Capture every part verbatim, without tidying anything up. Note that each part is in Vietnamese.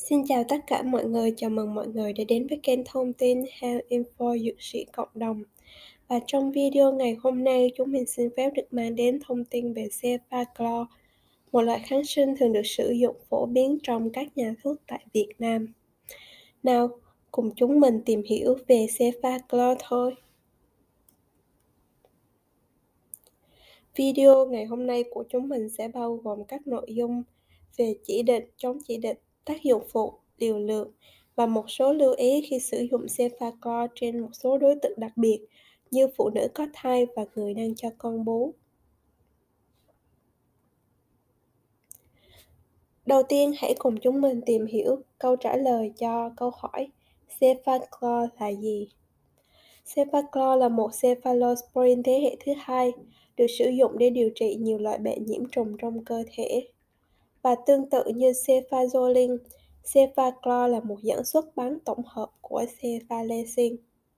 Xin chào tất cả mọi người, chào mừng mọi người đã đến với kênh thông tin Health Info Dược sĩ Cộng đồng. Và trong video ngày hôm nay, chúng mình xin phép được mang đến thông tin về Cefaclor, một loại kháng sinh thường được sử dụng phổ biến trong các nhà thuốc tại Việt Nam. Nào, cùng chúng mình tìm hiểu về Cefaclor thôi. Video ngày hôm nay của chúng mình sẽ bao gồm các nội dung về chỉ định, chống chỉ định, tác dụng phụ, liều lượng và một số lưu ý khi sử dụng Cefaclor trên một số đối tượng đặc biệt như phụ nữ có thai và người đang cho con bú. Đầu tiên, hãy cùng chúng mình tìm hiểu câu trả lời cho câu hỏi Cefaclor là gì? Cefaclor là một cephalosporin thế hệ thứ hai, được sử dụng để điều trị nhiều loại bệnh nhiễm trùng trong cơ thể. Và tương tự như cefazolin, Cefaclor là một dẫn xuất bán tổng hợp của cefalecin.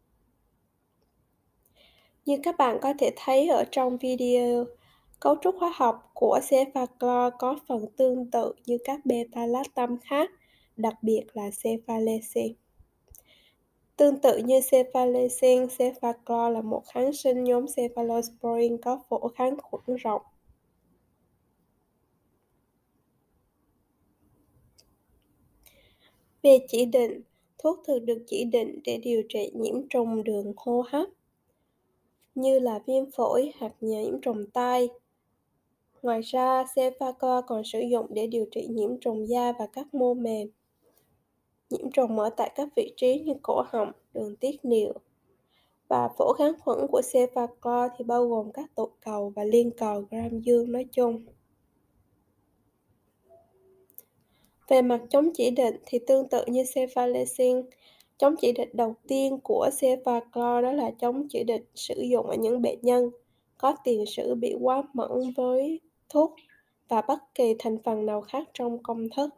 Như các bạn có thể thấy ở trong video, cấu trúc hóa học của Cefaclor có phần tương tự như các beta-lactam khác, đặc biệt là cefalecin. Tương tự như cefalecin, Cefaclor là một kháng sinh nhóm cephalosporin có phổ kháng khuẩn rộng. Về chỉ định, thuốc thường được chỉ định để điều trị nhiễm trùng đường hô hấp, như là viêm phổi hoặc nhiễm trùng tai. Ngoài ra, Cefaclor còn sử dụng để điều trị nhiễm trùng da và các mô mềm, nhiễm trùng ở tại các vị trí như cổ họng, đường tiết niệu. Và phổ kháng khuẩn của Cefaclor thì bao gồm các tụ cầu và liên cầu gram dương nói chung. Về mặt chống chỉ định thì tương tự như cefalecin, chống chỉ định đầu tiên của Cefaclor đó là chống chỉ định sử dụng ở những bệnh nhân có tiền sử bị quá mẫn với thuốc và bất kỳ thành phần nào khác trong công thức.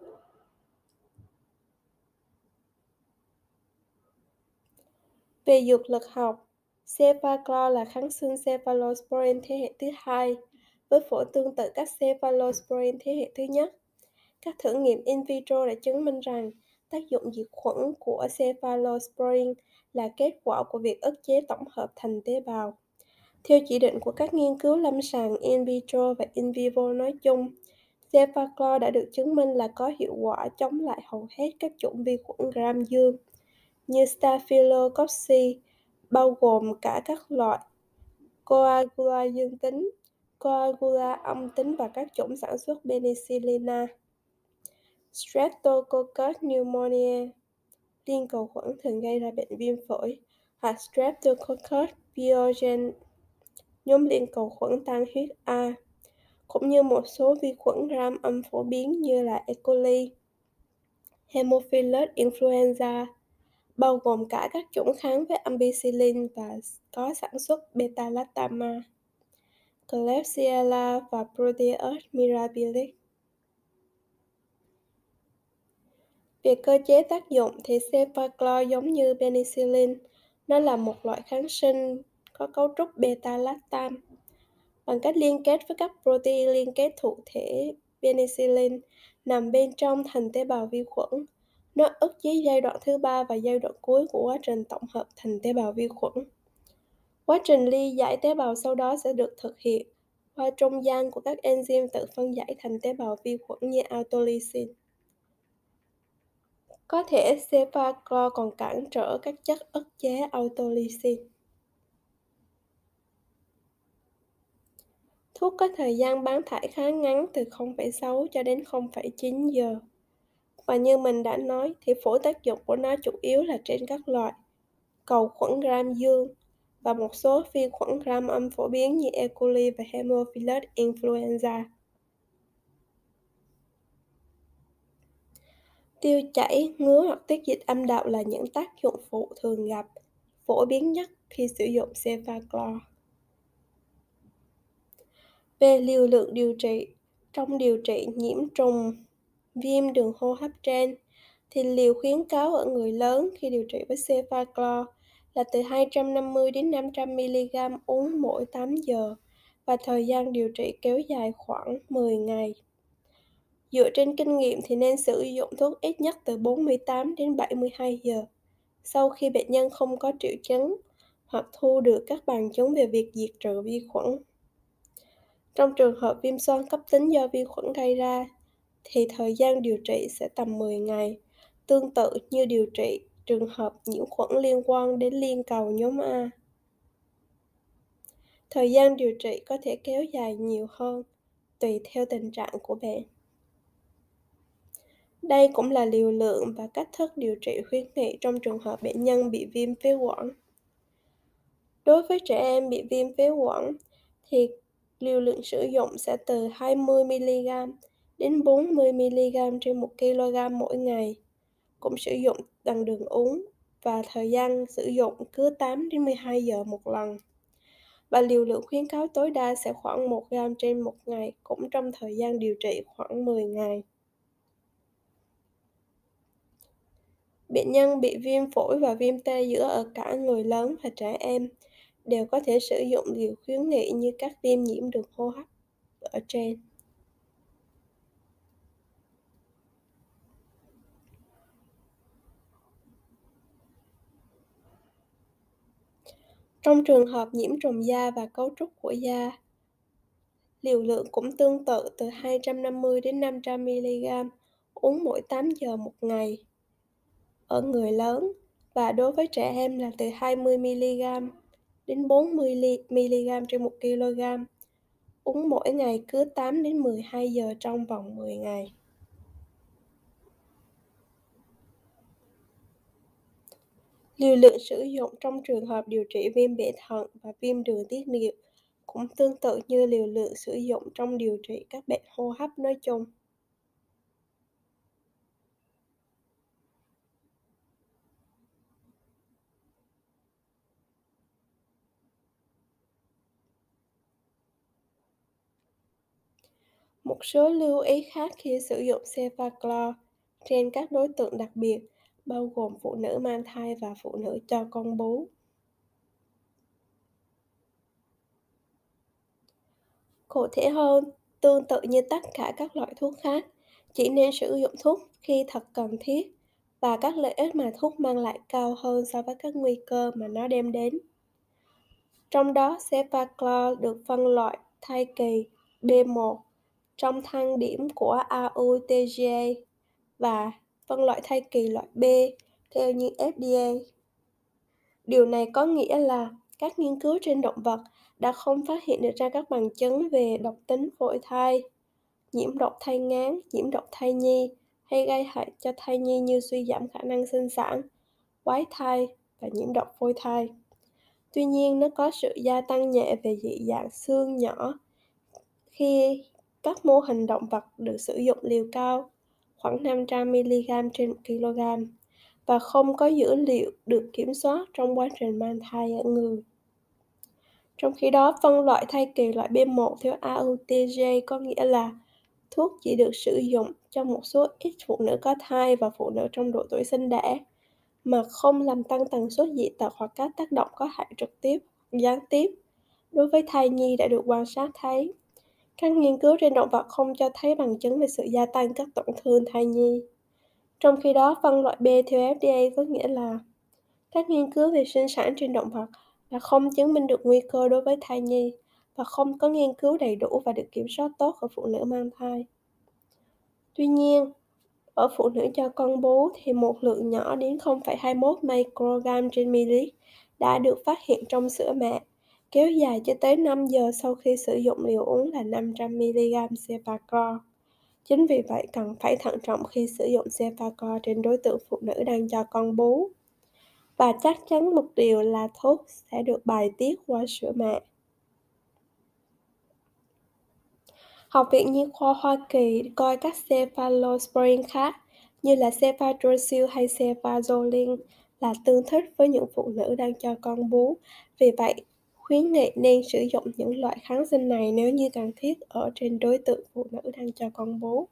Về dược lực học, Cefaclor là kháng sinh cephalosporin thế hệ thứ hai, với phổ tương tự các cephalosporin thế hệ thứ nhất. Các thử nghiệm in vitro đã chứng minh rằng tác dụng diệt khuẩn của cephalosporin là kết quả của việc ức chế tổng hợp thành tế bào. Theo chỉ định của các nghiên cứu lâm sàng in vitro và in vivo nói chung, Cefaclor đã được chứng minh là có hiệu quả chống lại hầu hết các chủng vi khuẩn gram dương như Staphylococcus, bao gồm cả các loại Coagula dương tính, Coagula âm tính và các chủng sản xuất Penicillina. Streptococcus pneumoniae, liên cầu khuẩn thường gây ra bệnh viêm phổi, hoặc Streptococcus pyogenes, nhóm liên cầu khuẩn tăng huyết A, cũng như một số vi khuẩn gram âm phổ biến như là E. coli, Haemophilus influenza, bao gồm cả các chủng kháng với ampicillin và có sản xuất beta-lactam, Klebsiella và Proteus mirabilis. Về cơ chế tác dụng thì Cefaclor giống như penicillin, nó là một loại kháng sinh có cấu trúc beta-lactam. Bằng cách liên kết với các protein liên kết thụ thể penicillin nằm bên trong thành tế bào vi khuẩn, nó ức chế giai đoạn thứ ba và giai đoạn cuối của quá trình tổng hợp thành tế bào vi khuẩn. Quá trình ly giải tế bào sau đó sẽ được thực hiện qua trung gian của các enzyme tự phân giải thành tế bào vi khuẩn như autolysin. Có thể Cefaclor còn cản trở các chất ức chế autolysin. Thuốc có thời gian bán thải khá ngắn từ không phẩy sáu cho đến không phẩy chín giờ. Và như mình đã nói thì phổ tác dụng của nó chủ yếu là trên các loại cầu khuẩn gram dương và một số vi khuẩn gram âm phổ biến như E. coli và Haemophilus influenza. Tiêu chảy, ngứa hoặc tiết dịch âm đạo là những tác dụng phụ thường gặp, phổ biến nhất khi sử dụng Cefaclor. Về liều lượng điều trị, trong điều trị nhiễm trùng viêm đường hô hấp trên, thì liều khuyến cáo ở người lớn khi điều trị với Cefaclor là từ hai trăm năm mươi đến năm trăm mi-li-gam uống mỗi tám giờ và thời gian điều trị kéo dài khoảng mười ngày. Dựa trên kinh nghiệm thì nên sử dụng thuốc ít nhất từ bốn mươi tám đến bảy mươi hai giờ sau khi bệnh nhân không có triệu chứng hoặc thu được các bằng chứng về việc diệt trừ vi khuẩn. Trong trường hợp viêm xoang cấp tính do vi khuẩn gây ra, thì thời gian điều trị sẽ tầm mười ngày, tương tự như điều trị trường hợp nhiễm khuẩn liên quan đến liên cầu nhóm A. Thời gian điều trị có thể kéo dài nhiều hơn, tùy theo tình trạng của bệnh. Đây cũng là liều lượng và cách thức điều trị khuyến nghị trong trường hợp bệnh nhân bị viêm phế quản. Đối với trẻ em bị viêm phế quản, thì liều lượng sử dụng sẽ từ hai mươi mi-li-gam đến bốn mươi mi-li-gam trên một ki-lô-gam mỗi ngày, cũng sử dụng bằng đường uống và thời gian sử dụng cứ tám đến mười hai giờ một lần. Và liều lượng khuyến cáo tối đa sẽ khoảng một gam trên một ngày, cũng trong thời gian điều trị khoảng mười ngày. Bệnh nhân bị viêm phổi và viêm tê giữa ở cả người lớn và trẻ em đều có thể sử dụng liều khuyến nghị như các viêm nhiễm đường hô hấp ở trên. Trong trường hợp nhiễm trùng da và cấu trúc của da, liều lượng cũng tương tự từ hai trăm năm mươi đến năm trăm mi-li-gam uống mỗi tám giờ một ngày ở người lớn, và đối với trẻ em là từ hai mươi mi-li-gam đến bốn mươi mi-li-gam trên một ki-lô-gam uống mỗi ngày cứ tám đến mười hai giờ trong vòng mười ngày. Liều lượng sử dụng trong trường hợp điều trị viêm bệ thận và viêm đường tiết niệu cũng tương tự như liều lượng sử dụng trong điều trị các bệnh hô hấp nói chung. Một số lưu ý khác khi sử dụng Cefaclor trên các đối tượng đặc biệt, bao gồm phụ nữ mang thai và phụ nữ cho con bú. Cụ thể hơn, tương tự như tất cả các loại thuốc khác, chỉ nên sử dụng thuốc khi thật cần thiết và các lợi ích mà thuốc mang lại cao hơn so với các nguy cơ mà nó đem đến. Trong đó, Cefaclor được phân loại thai kỳ B một trong thang điểm của a u tê giê a và phân loại thai kỳ loại B theo như ép đê a. Điều này có nghĩa là các nghiên cứu trên động vật đã không phát hiện được ra các bằng chứng về độc tính phôi thai, nhiễm độc thai nghén, nhiễm độc thai nhi hay gây hại cho thai nhi như suy giảm khả năng sinh sản, quái thai và nhiễm độc phôi thai. Tuy nhiên, nó có sự gia tăng nhẹ về dị dạng xương nhỏ khi các mô hình động vật được sử dụng liều cao, khoảng năm trăm mi-li-gam trên một ki-lô-gam, và không có dữ liệu được kiểm soát trong quá trình mang thai ở người. Trong khi đó, phân loại thai kỳ loại B một theo a u tê giê a có nghĩa là thuốc chỉ được sử dụng cho một số ít phụ nữ có thai và phụ nữ trong độ tuổi sinh đẻ, mà không làm tăng tần suất dị tật hoặc các tác động có hại trực tiếp, gián tiếp đối với thai nhi đã được quan sát thấy. Các nghiên cứu trên động vật không cho thấy bằng chứng về sự gia tăng các tổn thương thai nhi. Trong khi đó, phân loại B theo ép đê a có nghĩa là các nghiên cứu về sinh sản trên động vật đã không chứng minh được nguy cơ đối với thai nhi và không có nghiên cứu đầy đủ và được kiểm soát tốt ở phụ nữ mang thai. Tuy nhiên, ở phụ nữ cho con bú thì một lượng nhỏ đến không phẩy hai mươi mốt microgram trên ml đã được phát hiện trong sữa mẹ, kéo dài cho tới năm giờ sau khi sử dụng liều uống là năm trăm mi-li-gam Cefaclor. Chính vì vậy, cần phải thận trọng khi sử dụng Cefaclor trên đối tượng phụ nữ đang cho con bú. Và chắc chắn một điều là thuốc sẽ được bài tiết qua sữa mẹ. Học viện Nhi khoa Hoa Kỳ coi các cephalosporin khác như là cefadroxil hay cefazolin là tương thích với những phụ nữ đang cho con bú. Vì vậy, khuyến nghị nên sử dụng những loại kháng sinh này nếu như cần thiết ở trên đối tượng phụ nữ đang cho con bú.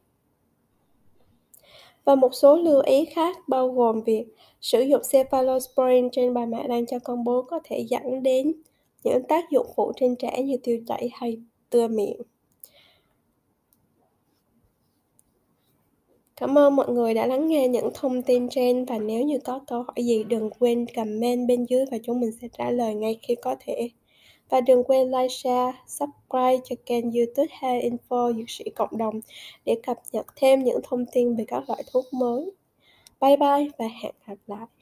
Và một số lưu ý khác bao gồm việc sử dụng cephalosporin trên bà mẹ đang cho con bú có thể dẫn đến những tác dụng phụ trên trẻ như tiêu chảy hay tưa miệng. Cảm ơn mọi người đã lắng nghe những thông tin trên, và nếu như có câu hỏi gì đừng quên comment bên dưới và chúng mình sẽ trả lời ngay khi có thể. Và đừng quên like, share, subscribe cho kênh YouTube Hair Info Dược sĩ Cộng đồng để cập nhật thêm những thông tin về các loại thuốc mới. Bye bye và hẹn gặp lại.